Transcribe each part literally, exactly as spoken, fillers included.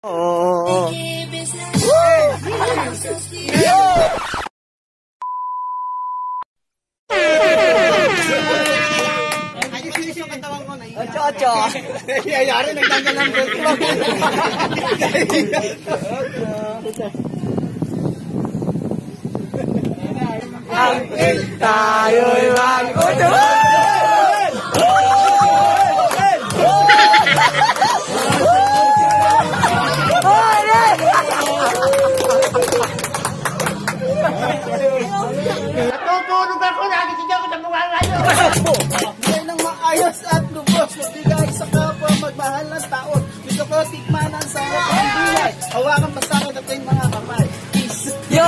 Oh. Ocho, ocho. Yayari, nagtanggal ng belt mo. Hanggang tayo'y mag-ocho. Natutulog ako, nagising ako sa mga ngayon. Bigay ng maayos at lubos, magbigay sa kapwa, magmahal ng taon. Gusto ko tikman ang sarap ng buhay. Hawakan pa sa akin at yung mga kamay. Peace. Yo!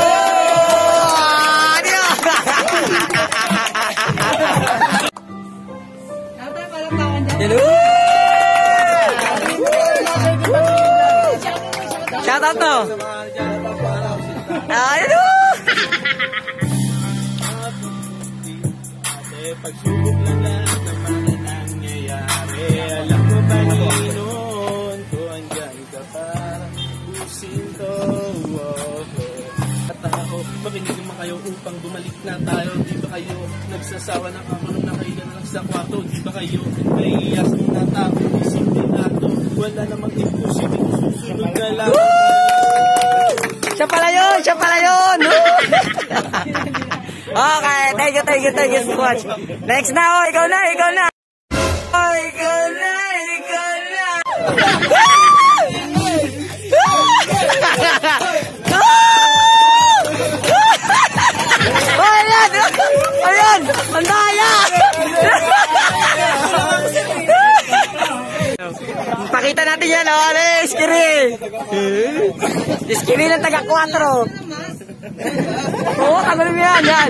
Hello! Shout out to! Hello! Pagsubok lang lang naman ang nangyayari. Alam ko Panginoon ko andyan ka para pusin to. At ako, makinig naman kayo upang bumalik na tayo. Di ba kayo nagsasawa ng ako nung nakahiga na lang sa kwarto? Di ba kayo naiiyas na tao? Isipin nato, wala namang imposible. Susunod ka lang. Siya pala yun! Siya pala yun! Okay, thank you, thank you, thank you so much. Next na, oh, ikaw na, ikaw na. Oh, ikaw na, ikaw na. Oh, ayan, ayan, ang daya. Pakita natin yan, oh, ano, iskiri. Iskiri ng taga kwatro. Oo, tagal mo yan, yan.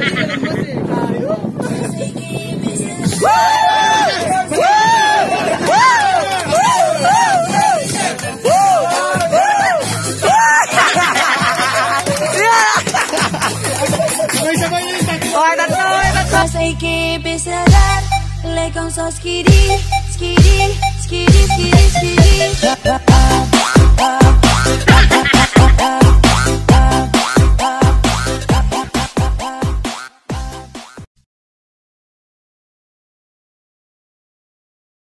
Say que besar, le con sos skiri, skiri, skiri, skiri, skiri.